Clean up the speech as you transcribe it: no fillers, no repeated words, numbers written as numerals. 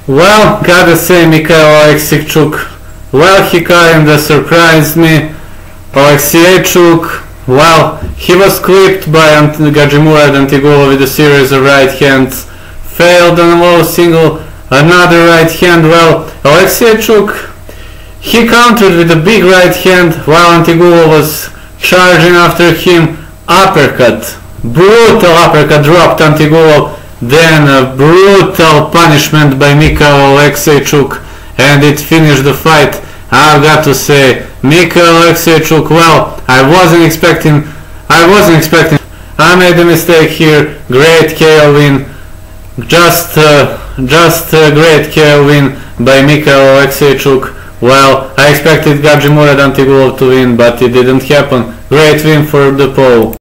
Well, gotta say, Mikhail Aleksiejczuk, well, he kinda surprised me. Aleksiejczuk, well, he was clipped by Gadzhimurad Antigulov with a series of right hands, failed on a low single, another right hand. Well, Aleksiejczuk, he countered with a big right hand while Antigulov was charging after him. Uppercut, brutal uppercut dropped Antigulov, then a brutal punishment by Mikhail Aleksiejczuk, and it finished the fight. I've got to say, Mikhail Aleksiejczuk, well, I wasn't expecting, I made a mistake here. Great KO win, just a great KO win by Mikhail Aleksiejczuk. Well, I expected Gadzhimurad Antigulov to win, but it didn't happen. Great win for the Pole.